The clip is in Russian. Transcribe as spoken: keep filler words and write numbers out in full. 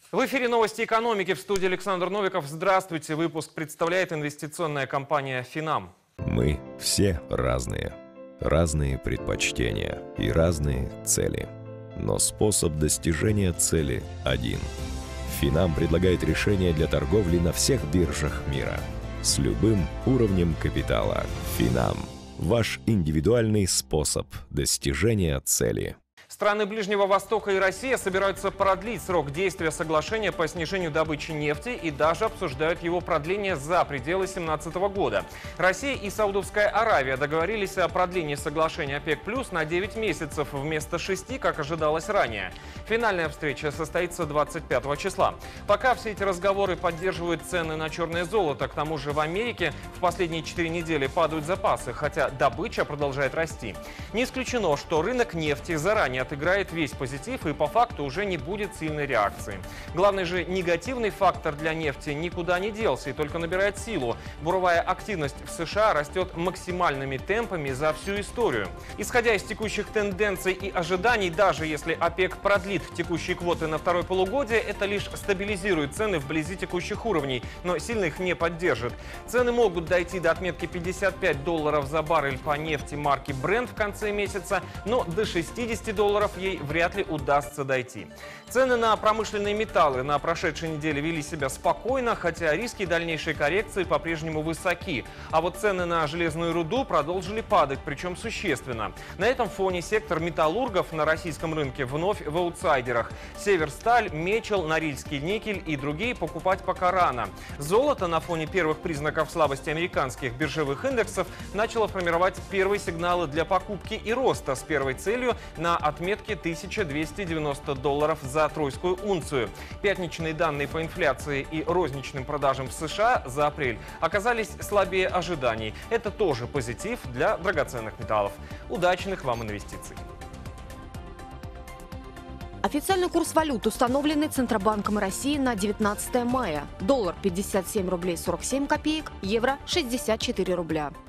В эфире новости экономики, в студии Александр Новиков. Здравствуйте. Выпуск представляет инвестиционная компания «Финам». Мы все разные. Разные предпочтения и разные цели. Но способ достижения цели один. «Финам» предлагает решения для торговли на всех биржах мира. С любым уровнем капитала. «Финам» – ваш индивидуальный способ достижения цели. Страны Ближнего Востока и Россия собираются продлить срок действия соглашения по снижению добычи нефти и даже обсуждают его продление за пределы две тысячи семнадцатого года. Россия и Саудовская Аравия договорились о продлении соглашения ОПЕК+ на девять месяцев вместо шести, как ожидалось ранее. Финальная встреча состоится двадцать пятого числа. Пока все эти разговоры поддерживают цены на черное золото. К тому же в Америке в последние четыре недели падают запасы, хотя добыча продолжает расти. Не исключено, что рынок нефти заранее отыграет весь позитив и по факту уже не будет сильной реакции. Главный же негативный фактор для нефти никуда не делся и только набирает силу. Буровая активность в США растет максимальными темпами за всю историю. Исходя из текущих тенденций и ожиданий, даже если ОПЕК продлит текущие квоты на второе полугодие, это лишь стабилизирует цены вблизи текущих уровней, но сильно их не поддержит. Цены могут дойти до отметки пятьдесят пять долларов за баррель по нефти марки Brent в конце месяца, но до шестидесяти долларов ей вряд ли удастся дойти. Цены на промышленные металлы на прошедшей неделе вели себя спокойно, хотя риски дальнейшей коррекции по-прежнему высоки. А вот цены на железную руду продолжили падать, причем существенно. На этом фоне сектор металлургов на российском рынке вновь в аутсайдерах. Северсталь, Мечел, Норильский никель и другие покупать пока рано. Золото на фоне первых признаков слабости американских биржевых индексов начало формировать первые сигналы для покупки и роста с первой целью на отметке тысяча двести девяносто долларов за тройскую унцию. Пятничные данные по инфляции и розничным продажам в США за апрель оказались слабее ожиданий. Это тоже позитив для драгоценных металлов. Удачных вам инвестиций! Официальный курс валют, установленный Центробанком России на девятнадцатое мая. Доллар пятьдесят семь рублей сорок семь копеек, евро шестьдесят четыре рубля.